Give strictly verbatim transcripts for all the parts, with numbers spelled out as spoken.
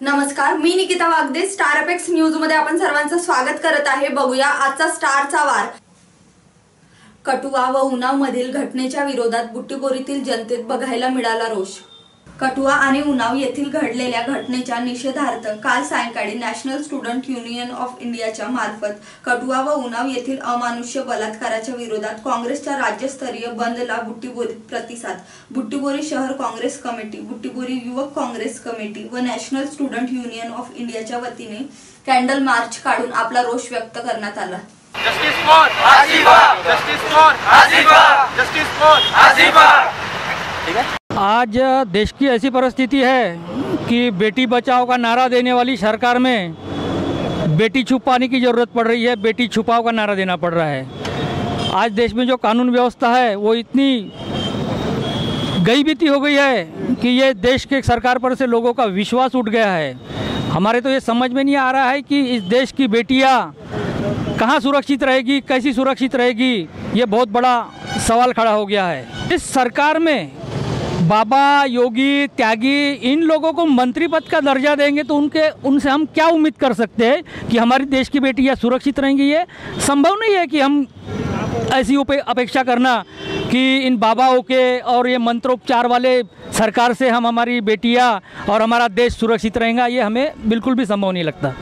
नमस्कार, मी Nikita Wagde. Star Apex News मध्ये आपण सर्वांचं स्वागत करत आहे. बघूया आजचा स्टारचा वार. कठुआ व उन्नाव मधील घटनेच्या विरोधात बुट्टीबोरीतील जनतेत बघायला मिळाला रोष. कठुआ आणि उन्नाव येथील घडलेल्या घटनेच्या निषेधार्थ काल सायंकाळी नॅशनल स्टुडंट युनियन ऑफ इंडियाच्या मार्फत कठुआ व उन्नाव येथील अमानुष्य बलात्काराच्या विरोधात काँग्रेसच्या राज्यस्तरीय बंदला बुट्टीबोरीत प्रतिसाद. बुट्टीबोरी शहर काँग्रेस कमिटी, बुट्टीबोरी युवक काँग्रेस कमिटी व नॅशनल स्टुडंट युनियन ऑफ इंडियाच्या वतीने कॅन्डल मार्च काढून आपला रोष व्यक्त करण्यात आला. Justice for Asifa, justice for Asifa, justice for Asifa. ठीक है. आज देश की ऐसी परिस्थिति है कि बेटी बचाओ का नारा देने वाली सरकार में बेटी छुपाने की ज़रूरत पड़ रही है, बेटी छुपाओ का नारा देना पड़ रहा है. आज देश में जो कानून व्यवस्था है वो इतनी गई बीती हो गई है कि ये देश के सरकार पर से लोगों का विश्वास उठ गया है. हमारे तो ये समझ में नहीं आ रहा है कि इस देश की बेटियाँ कहाँ सुरक्षित रहेगी, कैसी सुरक्षित रहेगी, ये बहुत बड़ा सवाल खड़ा हो गया है. इस सरकार में बाबा, योगी, त्यागी इन लोगों को मंत्री पद का दर्जा देंगे तो उनके उनसे हम क्या उम्मीद कर सकते हैं कि हमारी देश की बेटियां सुरक्षित रहेंगी. ये संभव नहीं है कि हम ऐसी अपेक्षा करना कि इन बाबाओं के और ये मंत्रोपचार वाले सरकार से हम हमारी बेटियां और हमारा देश सुरक्षित रहेगा. ये हमें बिल्कुल भी संभव नहीं लगता.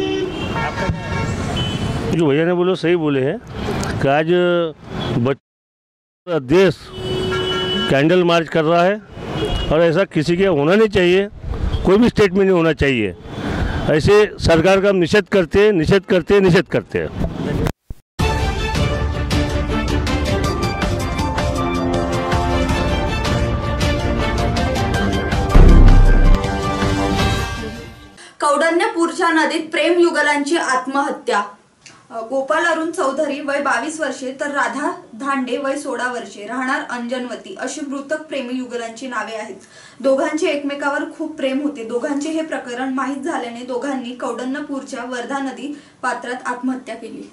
जो भैया ने बोलो सही बोले हैं कि आज बच्चा देश कैंडल मार्च कर रहा है और ऐसा किसी के होना नहीं चाहिए, कोई भी स्टेट में नहीं होना चाहिए. ऐसे सरकार का निषेध करते निषेध करते निषेध करते हैं. कौंडण्यपूरच्या नदीत प्रेम युगलांची आत्महत्या. गोपाल अरुण चौधरी वय बावीस वर्षे तर राधा धांडे वय सोळा वर्षे, राहणार अंजनवती अशी मृतक प्रेमी युगलांची नावे आहेत. दोघांचे एकमेकावर खूप प्रेम होते. दोघांचे हे प्रकरण माहीत झाल्याने दोघांनी कौंडण्यपूरच्या वर्धा नदी पात्रात आत्महत्या केली.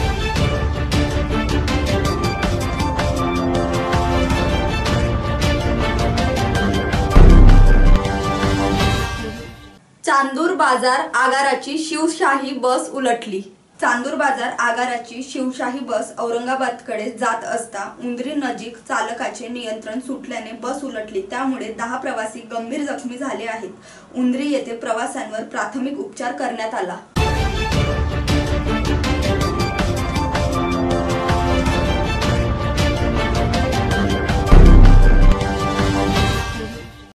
चांदूर बाजार आगाराची शिवशाही बस उलटली. चांदूर बाजार आगाराची शिवशाही बस औरंगाबादकडे जात असता उंद्री नजीक चालकाचे नियंत्रण सुटल्याने बस उलटली. त्यामुळे दहा प्रवासी गंभीर जखमी झाले आहेत. उंद्री येथे प्रवाशांवर प्राथमिक उपचार करण्यात आला.